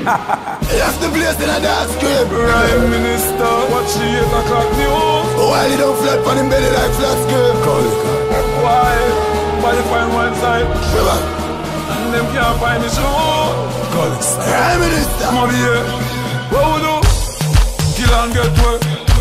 That's the place in a dance crib. Prime Minister, watch the 8 o'clock news. While he don't flat on him belly like flat script. Why? Body find one side, Shiver. and them can't find the shoe. Prime Minister. Mommy, yeah. What we do? Kill and get work.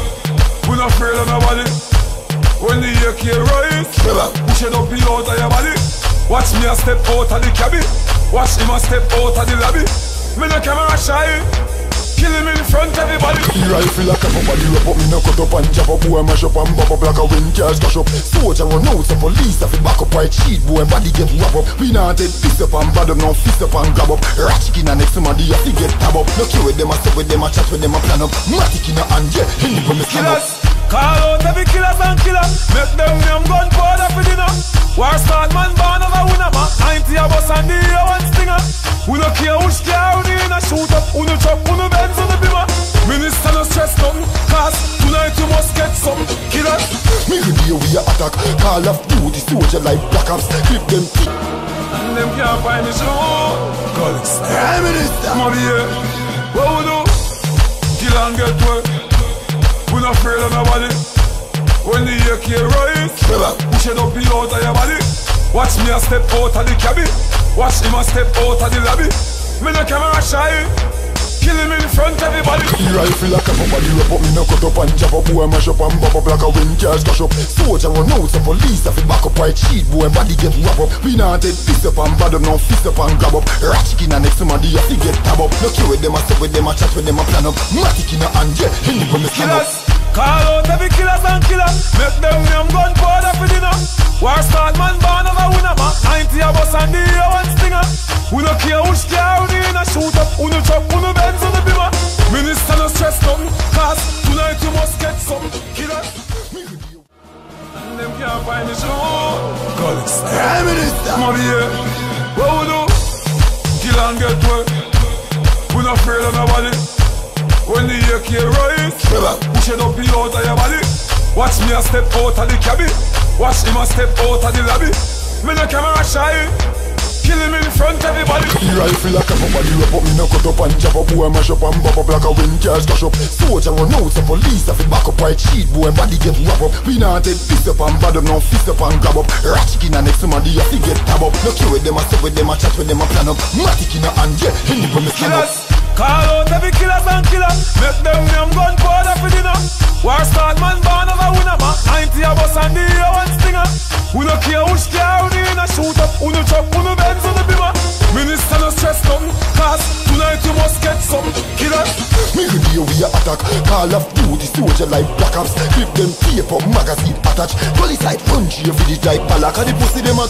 We not afraid of nobody. When the AK rise, Shiver. push it up in out of your body. Watch me a step out of the cabin. Watch him a step out of the lobby. Me no camera shy. Kill him in front of everybody. The rifle like a body rub up. Me no cut up and chop up. Boy mash up and bop up like a wind cars crash up. Soldier run out, so police have to back up. Right cheat boy, body get wrap up. We not dead fist up and bad up. Now fist up and grab up. Ratchet in the next somebody have to get tab up. No care with them, I step with them, I chat with them, I plan up. Matic in the hand, yeah, him go me stand up. Call out every killers and killer. Make them name gun powder for dinner. War start man born of a winner man. 90 of us and the one stinger. We no care which car we in a shoot up. We no chop, we no Benz on the bimmer. Minister no stress nothing, cause tonight you must get some killers. Me good day we a attack. Call of duty soldier like Black Ops. Clip them thick. And them can't find the show. Prime Minister. Mommy, yeah. What we do? Kill and get work. We not afraid of nobody. When the AK rise, Shiver. push it up in out of your body. Watch me a step out of the cabin. Watch him a step out of the lobby. Me no camera shy. Kill him in front of everybody. The rifle like a body rub up. Me no cut up and chop up. Boy mash up and bop up like a wind cars crash up. Soldier run out, so police have to back up. Right cheat boy, body get wrap up. We not dead fist up and bad up. Now fist up and grab up. Ratchet in the next somebody have to get tab up. No care with them, I step with them, I chat with them, I plan up. Matic in the hand, yeah, him go me stand up. Call out every killers and killer. Make them name gun powder for dinner. War start man born of a winner man. 90 of us and the one stinger. We no care which car we in a shoot up. We no chop, we no Benz on the bimmer. Minister no stress nothing, cause tonight you must get some killers. And them can't find the show. Prime Minister. Mommy, yeah. What we do? Kill and get work. We not afraid of nobody. When the AK rise, Shiver. push it up in out of your body. Watch me a step out of the cabin. Watch him a step out of the lobby. Me no camera shy. Kill him in front of everybody. The rifle like a body rub up. Me no cut up and chop up. Boy mash up and bop up like a wind cars crash up. Soldier run out, so police have to back up. Right cheat boy, body get wrap up. We not dead fist up and bad up. Now fist up and grab up. Ratchet in the next somebody have to get tab up. No care with them, I step with them, I chat with them, I plan up. Matic in the hand, yeah, him go me stand up. Call out every killers and killer. Make them name gun powder for dinner. War start man born of a winner man. 90 of us and the one stinger. We no care which car we in a shoot up. We no chop, we no Benz on the bimmer. Minister no stress nothing, cause tonight you must get some killers. Me good day we a attack. Call of duty soldier like Black Ops. Clip them tape up magazine attach. Police like punch you for the type palak. And the pussy them a